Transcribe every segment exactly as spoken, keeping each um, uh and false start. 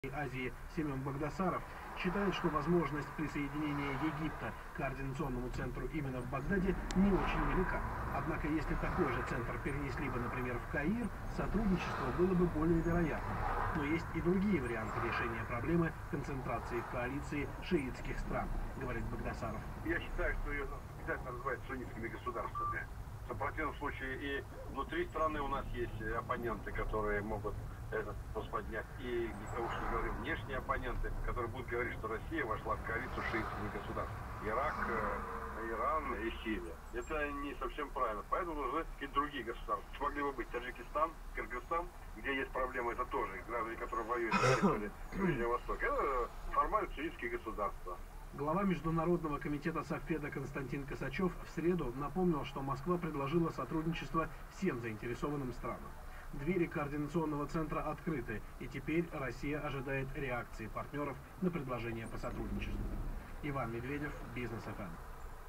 Азии Семен Багдасаров считает, что возможность присоединения Египта к координационному центру именно в Багдаде не очень велика. Однако, если такой же центр перенесли бы, например, в Каир, сотрудничество было бы более вероятным. Но есть и другие варианты решения проблемы концентрации в коалиции шиитских стран, говорит Багдасаров. Я считаю, что ее обязательно называют суннитскими государствами. В противном случае и внутри страны у нас есть оппоненты, которые могут этот вопрос поднять, и, уж не говорим, внешние оппоненты, которые будут говорить, что Россия вошла в коалицию шиитских государств. Ирак, Иран и Сирия. Это не совсем правильно. Поэтому нужны какие-то другие государства. Могли бы быть Таджикистан, Кыргызстан, где есть проблемы, это тоже граждане, которые воюют на территории Ближнего Востока. Это формально шиитские государства. Глава Международного комитета Совпеда Константин Косачев в среду напомнил, что Москва предложила сотрудничество всем заинтересованным странам. Двери координационного центра открыты, и теперь Россия ожидает реакции партнеров на предложение по сотрудничеству. Иван Медведев, Бизнес эф эм.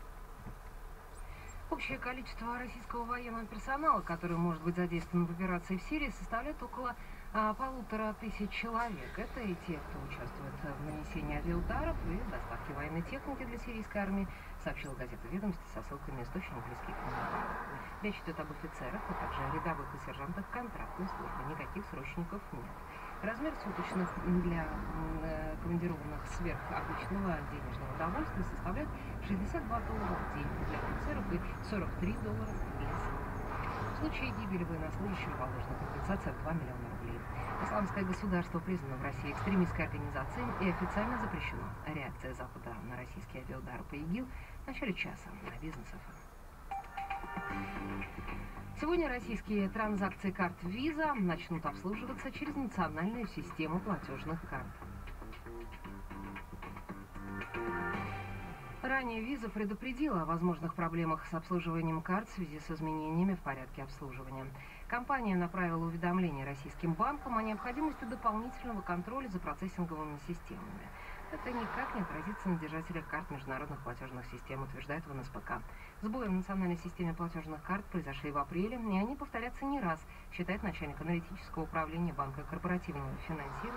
Общее количество российского военного персонала, который может быть задействован в операции в Сирии, составляет около а, полутора тысяч человек. Это и те, кто участвует в нанесении авиаударов и доставке военной техники для сирийской армии, сообщила газета «Ведомости» со ссылкой на источник, близкий к нему. Речь идет об офицерах, а также рядовых и сержантах контрактной службы. Никаких срочников нет. Размер суточных для э, командированных сверх обычного денежного удовольствия составляет шестьдесят два доллара в день для офицеров и сорок три доллара для солдат. В случае гибели военнослужащего положена компенсация в два миллиона рублей. Исламское государство признано в России экстремистской организацией и официально запрещено. Реакция Запада на российские авиаудары по ИГИЛ в начале часа на Бизнес эф эм. Сегодня российские транзакции карт Visa начнут обслуживаться через национальную систему платежных карт. Ранее Visa предупредила о возможных проблемах с обслуживанием карт в связи с изменениями в порядке обслуживания. Компания направила уведомление российским банкам о необходимости дополнительного контроля за процессинговыми системами. Это никак не отразится на держателях карт международных платежных систем, утверждает в эн эс пэ ка. Сбои в национальной системе платежных карт произошли в апреле, и они повторятся не раз, считает начальник аналитического управления Банка корпоративного финансирования.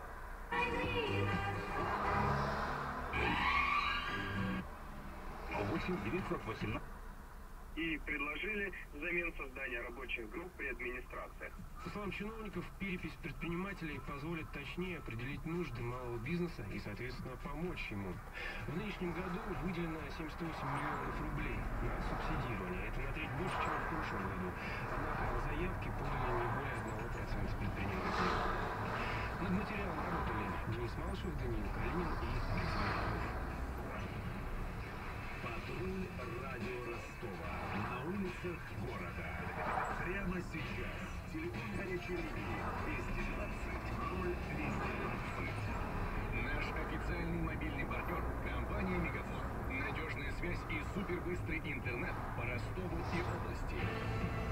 восемь девятьсот восемнадцать. И предложили взамен создания рабочих групп при администрациях. По словам чиновников, перепись предпринимателей позволит точнее определить нужды малого бизнеса и, соответственно, помочь ему. В нынешнем году выделено семьдесят восемь миллионов рублей на субсидирование. Это на треть больше, чем в прошлом году. Однако заявки подали не более одного процента предпринимателей. Над материалом работали Денис Малышев, Даниил Калинин и Александр Павлов. Патруль радио Ростова. На улицах города. Прямо сейчас. Телефон горячей линии двести двадцать ноль двести двадцать. Наш официальный мобильный партнер – компания Мегафон. Надежная связь и супербыстрый интернет по Ростову и области.